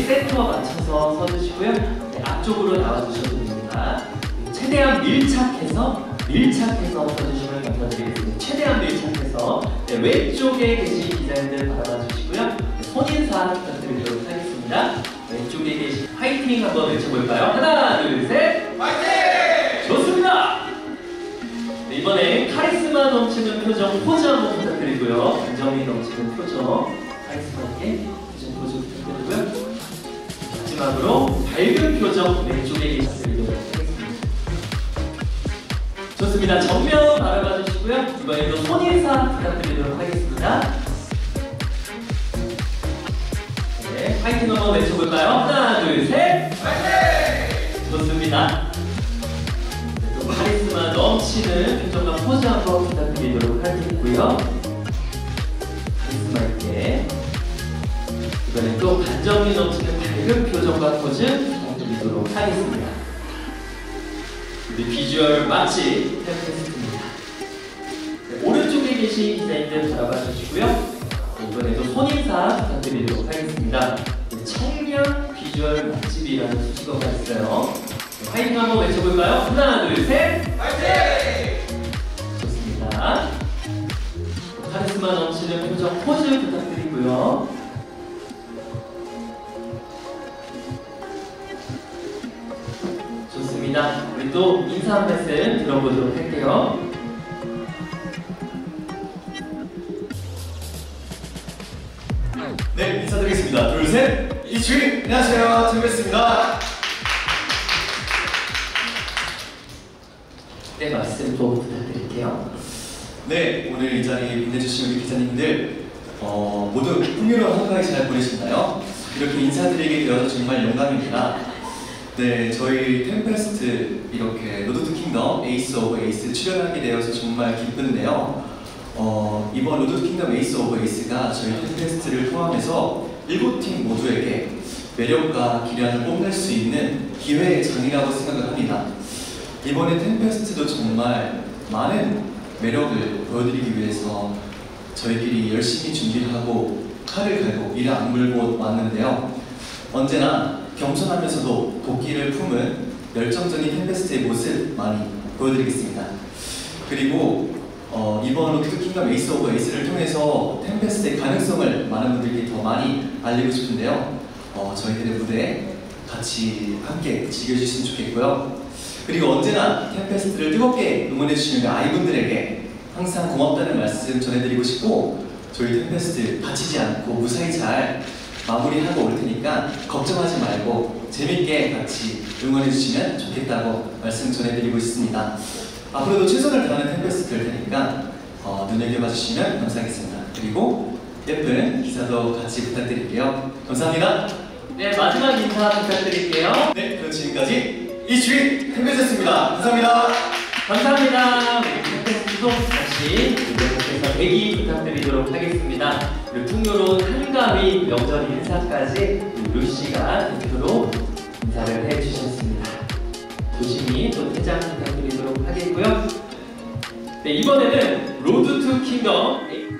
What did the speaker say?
센터 맞춰서 서주시고요. 네, 앞쪽으로 나와주셔도 됩니다. 최대한 밀착해서 서주시면 감사드리겠습니다. 최대한 밀착해서 네, 왼쪽에 계신 기자님들 바라봐 주시고요. 네, 손인사 부탁드리도록 하겠습니다. 왼쪽에 계신 화이팅 한번 외쳐볼까요? 하나, 둘, 셋! 화이팅! 좋습니다! 네, 이번에 카리스마 넘치는 표정 포즈 한번 부탁드리고요. 감정이 넘치는 표정 카리스마 있게 표정 포즈 부탁드리고요. 마지막으로 밝은 표정 왼쪽에 부탁드리도록 하겠습니다. 좋습니다. 정면 바라봐 주시고요. 이번에도 손인사 부탁드리도록 하겠습니다. 네, 화이팅 한번 외쳐볼까요? 하나, 둘, 셋! 화이팅! 좋습니다. 네, 또 카리스마 넘치는 표정과 포즈 한번 부탁드리도록 하겠고요. 카리스마 있게 이번엔 또 감정이 넘치는 밝은 표정과 포즈 부탁드리도록 하겠습니다. 비주얼 맛집 템페스트입니다. 네, 오른쪽에 계신 기자님들 바라봐 주시고요. 네, 이번에도 손인사 부탁드리도록 하겠습니다. 네, 청량 비주얼 맛집이라는 수식어가 있어요. 네, 화이팅 한번 외쳐볼까요? 하나, 둘, 셋! 화이팅! 좋습니다. 카리스마 넘치는 표정 포즈 부탁드리고요. 좋습니다. 우리 또 인사 한 말씀 들어보도록 할게요. 네, 인사드리겠습니다. 둘, 셋! 이주인! 안녕하세요, 템페스트입니다. 네, 말씀 또 부탁드릴게요. 네, 오늘 이 자리에 빛내주신 우리 기자님들 모두 풍요로운 한가위 잘 보내셨나요? 이렇게 인사드리게 되어서 정말 영광입니다. 네, 저희 템페스트 이렇게 로드 투 킹덤 에이스 오브 에이스 출연하게 되어서 정말 기쁜데요. 이번 로드 투 킹덤 에이스 오브 에이스가 저희 템페스트를 포함해서 7팀 모두에게 매력과 기량을 뽐낼 수 있는 기회의 장이라고 생각을 합니다. 이번에 템페스트도 정말 많은 매력을 보여드리기 위해서 저희끼리 열심히 준비를 하고 칼을 갈고 이를 악물고 왔는데요. 언제나 겸손하면서도 도끼를 품은 열정적인 템페스트의 모습 많이 보여드리겠습니다. 그리고 이번 로드 투 킹덤 에이스 오브 에이스를 통해서 템페스트의 가능성을 많은 분들께 더 많이 알리고 싶은데요. 저희들의 무대 같이 함께 즐겨주셨으면 좋겠고요. 그리고 언제나 템페스트를 뜨겁게 응원해주시는 아이분들에게 항상 고맙다는 말씀 전해드리고 싶고, 저희 템페스트 다치지 않고 무사히 잘 마무리하고 올 테니까 걱정하지 말고 재밌게 같이 응원해주시면 좋겠다고 말씀 전해드리고 있습니다. 앞으로도 최선을 다하는 템페스트 될 테니까 눈여겨봐 주시면 감사하겠습니다. 그리고 예쁜 기사도 같이 부탁드릴게요. 감사합니다. 네, 마지막 인사 부탁드릴게요. 네, 그럼 지금까지 이주인 템페스트였습니다. 감사합니다. 감사합니다. 우리 템페스트도 다시 여러분께서 대기 부탁드리도록 하겠습니다. 그리고 풍요로운 한가위 명절 인사까지 루시가 대표로 인사를 해주셨습니다. 조심히 또 퇴장 부탁드리도록 하겠고요. 네, 이번에는 로드 투 킹덤